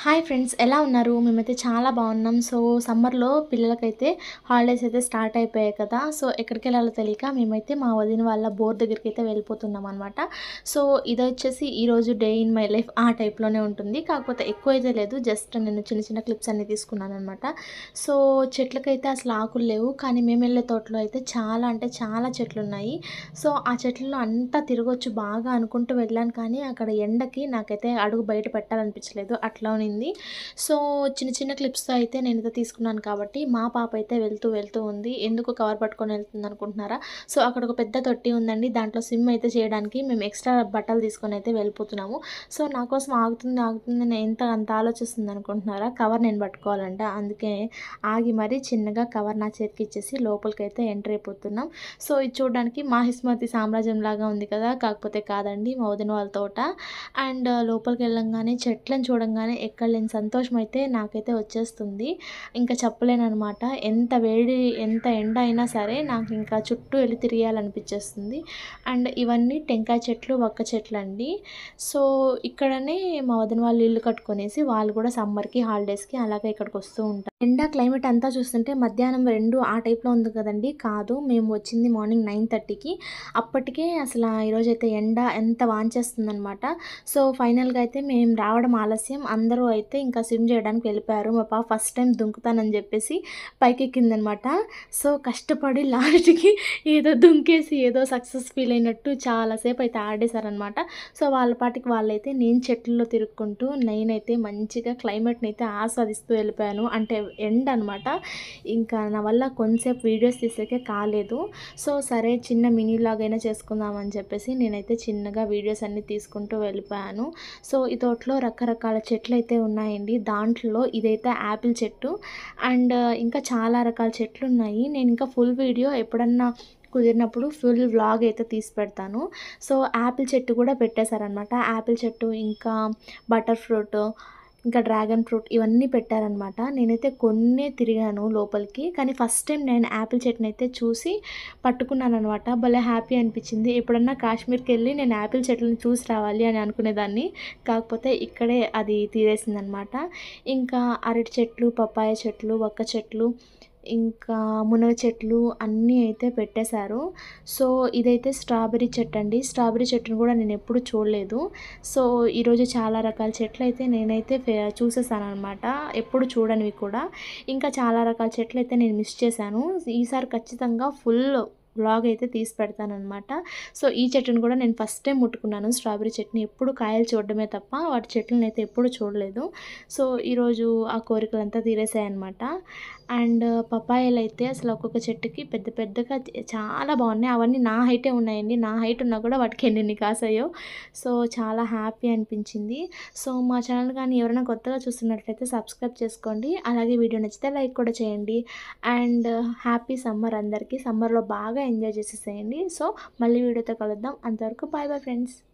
Hi friends, ఎలా ఉన్నారు? మేమైతే చాలా బాగున్నాం. సో సమ్మర్‌లో పిల్లలకైతే హాలిడేస్ అయితే స్టార్ట్ అయిపోయాయి కదా! సో ఎక్కడికెళ్ళాలో తెలియక మేమైతే మా వదిన వాళ్ళ బోర్ దగ్గరికైతే వెళ్ళిపోతున్నామనమాట. సో ఇదొచ్చేసి ఈరోజు డే ఇన్ మై లైఫ్ ఆ టైప్‌లోనే ఉంటుంది. కాకపోతే ఎక్కువైతే లేదు. జస్ట్ నేను చిన్న చిన్న క్లిప్స్ అన్నీ తీసుకున్నాననమాట. సో చెట్లకైతే అసలు ఆకులు లేవు. కానీ మేమెళ్ళే తోటలో అయితే చాలా అంటే చాలా చెట్లున్నాయి. సో ఆ చెట్లలో అంతా తిరగొచ్చు బాగా అనుకుంటూ వెళ్ళాను. కానీ అక్కడ ఎండకి నాకైతే అడుగు బయట పెట్టాలనిపించలేదు. అట్లా ఉన్నింది. సో చిన్న చిన్న క్లిప్స్‌తో అయితే నేనైతే తీసుకున్నాను కాబట్టి మా పాప అయితే వెళ్తూ ఉంది. ఎందుకు కవర్ పట్టుకొని వెళ్తుందనుకుంటున్నారా? సో అక్కడ ఒక పెద్ద తొట్టి ఉందండి. దాంట్లో స్విమ్ అయితే చేయడానికి మేము ఎక్స్‌ట్రా బట్టలు తీసుకొని అయితే వెళ్ళిపోతున్నాము. సో నా కోసం ఆగుతుందని అంత ఆలోచిస్తుందనుకుంటున్నారా? కవర్ నేను పట్టుకోవాలంట. అందుకే ఆగి మరీ చిన్నగా కవర్ నా చేతికిచ్చేసి లోపలికైతే ఎంటర్ అయిపోతున్నాం. సో ఇది చూడడానికి మాహిష్మతి సామ్రాజ్యంలాగా ఉంది కదా! కాకపోతే కాదండి, మా వదిన వాళ్ళ తోట. అండ్ లోపలికెళ్ళంగానే చెట్లను చూడంగానే ఎక్కడ లేని సంతోషం అయితే నాకైతే వచ్చేస్తుంది. ఇంకా చెప్పలేననమాట. ఎంత వేడి, ఎంత ఎండ అయినా సరే నాకు ఇంకా చుట్టూ ఎళ్లి తిరిగేయాలనిపిచ్చేస్తుంది. అండ్ ఇవన్నీ టెంకాయ చెట్లు, వక్క చెట్లండి. సో ఇక్కడనే మా వదిన వాళ్ళు ఇల్లు కట్టుకొనేసి వాళ్ళు కూడా సమ్మర్‌కి, హాలిడేస్‌కి అలాగే ఇక్కడికొస్తూ ఉంటారు. ఎండ క్లైమేట్ అంతా చూస్తుంటే మధ్యాహ్నం 2 ఆ టైప్‌లో ఉంది కదండీ! కాదు, మేము వచ్చింది మార్నింగ్ 9:30కి. అప్పటికే అసల ఈరోజైతే ఎండ ఎంత వాంచేస్తుందనమాట. సో ఫైనల్‌గా అయితే మేము రావడం ఆలస్యం. అందరూ అయితే ఇంకా స్విమ్ చేయడానికి వెళ్ళిపోయారు. మా పాప ఫస్ట్ టైమ్ దుంకుతానని చెప్పేసి పైకెక్కిందనమాట. సో కష్టపడి లాస్ట్‌కి ఏదో దుంకేసి ఏదో సక్సెస్ ఫీల్ అయినట్టు చాలా సేపు అయితే ఆడేశారనమాట. సో వాళ్ళ పాటికి వాళ్ళైతే, నేను చెట్లలో తిరుక్కుంటూ నేనైతే మంచిగా క్లైమేట్‌ని అయితే ఆస్వాదిస్తూ వెళ్ళిపోయాను. అంటే ఎండ అనమాట. ఇంకా నా వల్ల కొంతసేపు వీడియోస్ తీసేకే కాలేదు. సో సరే చిన్న మినీ వ్లాగ్ అయినా చేసుకుందాం అని చెప్పేసి నేనైతే చిన్నగా వీడియోస్ అన్నీ తీసుకుంటూ వెళ్ళిపోయాను. సో ఈ తోటలో రకరకాల చెట్లయితే ఉన్నాయండి. దాంట్లో ఇదైతే యాపిల్ చెట్టు. అండ్ ఇంకా చాలా రకాల చెట్లున్నాయి. నేను ఇంకా ఫుల్ వీడియో ఎప్పుడన్నా కుదిరినప్పుడు ఫుల్ వ్లాగ్ అయితే తీసి పెడతాను. సో యాపిల్ చెట్టు కూడా పెట్టేశారనమాట. యాపిల్ చెట్టు, ఇంకా బటర్ ఫ్రూట్, ఇంకా డ్రాగన్ ఫ్రూట్ ఇవన్నీ పెట్టారనమాట. నేనైతే కొన్నే తిరిగాను లోపలికి. కానీ ఫస్ట్ టైం నేను యాపిల్ చెట్టునైతే చూసి పట్టుకున్నాననమాట. భలే హ్యాపీ అనిపించింది. ఎప్పుడన్నా కాశ్మీర్‌కెళ్ళి నేను యాపిల్ చెట్లను చూసి రావాలి అని అనుకునేదాన్ని. కాకపోతే ఇక్కడే అది తీరేసిందనమాట. ఇంకా అరటి చెట్లు, పపాయ చెట్లు, వక్క చెట్లు, ఇంకా మునగ చెట్లు అన్నీ అయితే పెట్టేశారు. సో ఇదైతే స్ట్రాబెర్రీ చెట్టండి. స్ట్రాబెర్రీ చెట్టును కూడా నేనెప్పుడు చూడలేదు. సో ఈరోజు చాలా రకాల చెట్లయితే నేనైతే చూసేసాననమాట. ఎప్పుడు చూడనివి కూడా. ఇంకా చాలా రకాల చెట్లయితే నేను మిస్ చేశాను. ఈసారి ఖచ్చితంగా ఫుల్ వ్లాగ్ అయితే తీసి పెడతాననమాట. సో ఈ చెట్టును కూడా నేను ఫస్ట్ టైం ముట్టుకున్నాను. స్ట్రాబెర్రీ చెట్టుని ఎప్పుడు కాయలు చూడడమే తప్ప వాటి చెట్లనైతే ఎప్పుడు చూడలేదు. సో ఈరోజు ఆ కోరికలంతా తీరేసాయనమాట. అండ్ పపాయలైతే అసలు ఒక్కొక్క చెట్టుకి పెద్ద పెద్దగా చాలా బాగున్నాయి. అవన్నీ నా హైటే ఉన్నాయండి. నా హైట్ ఉన్నా కూడా వాటికి ఎన్నెన్ని కాసాయో. సో చాలా హ్యాపీ అనిపించింది. సో మా ఛానల్ కానీ ఎవరైనా కొత్తగా చూస్తున్నట్లయితే సబ్స్క్రైబ్ చేసుకోండి. అలాగే వీడియో నచ్చితే లైక్ కూడా చేయండి. అండ్ హ్యాపీ సమ్మర్ అందరికీ. సమ్మర్‌లో బాగా ఎంజాయ్ చేసేసేయండి. సో మళ్ళీ వీడియోతో కలుద్దాం. అంతవరకు బాయ్ బాయ్ ఫ్రెండ్స్.